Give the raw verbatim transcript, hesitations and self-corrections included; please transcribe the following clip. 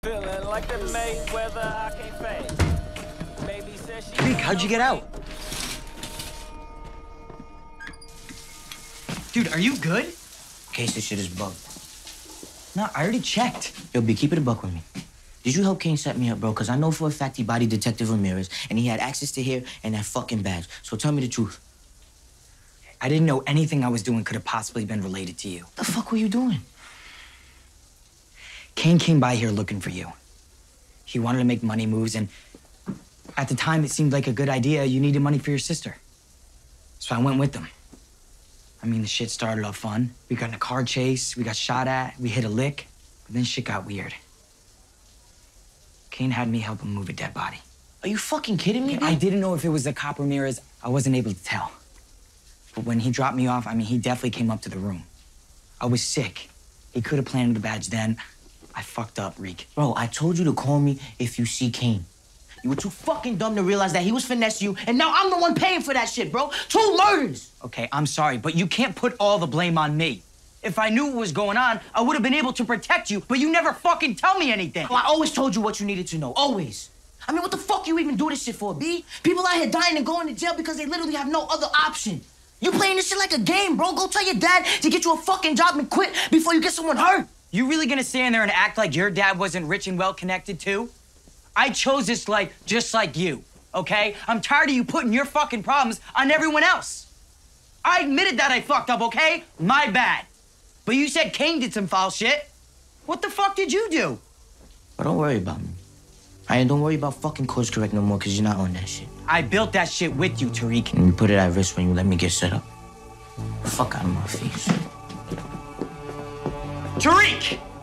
Feeling like the Mayweather, I can't fake. Baby said she. Tariq, how'd you get out? Dude, are you good? Case this shit is bugged. No, I already checked. Yo, B, keep it a buck with me. Did you help Kane set me up, bro? Because I know for a fact he bodied Detective Ramirez, and he had access to here and that fucking badge. So tell me the truth. I didn't know anything I was doing could have possibly been related to you. What the fuck were you doing? Kane came by here looking for you. He wanted to make money moves, and at the time, it seemed like a good idea. You needed money for your sister. So I went with them. I mean, the shit started off fun. We got in a car chase, we got shot at, we hit a lick, but then shit got weird. Kane had me help him move a dead body. Are you fucking kidding me, Yeah, dude? I didn't know if it was the cop Ramirez. I wasn't able to tell. But when he dropped me off, I mean, he definitely came up to the room. I was sick. He could have planted the badge then. I fucked up, Reek. Bro, I told you to call me if you see Kane. You were too fucking dumb to realize that he was finessing you, and now I'm the one paying for that shit, bro. Two murders! Okay, I'm sorry, but you can't put all the blame on me. If I knew what was going on, I would have been able to protect you, but you never fucking tell me anything. Well, I always told you what you needed to know, always. I mean, what the fuck you even do this shit for, B? People out here dying and going to jail because they literally have no other option. You playing this shit like a game, bro. Go tell your dad to get you a fucking job and quit before you get someone hurt. You really gonna stand there and act like your dad wasn't rich and well-connected too? I chose this life just like you, okay? I'm tired of you putting your fucking problems on everyone else. I admitted that I fucked up, okay? My bad. But you said Kane did some foul shit. What the fuck did you do? But don't worry about me. I ain't don't worry about fucking course correct no more, because you're not on that shit. I built that shit with you, Tariq. And you put it at risk when you let me get set up. Fuck out of my face. Tariq!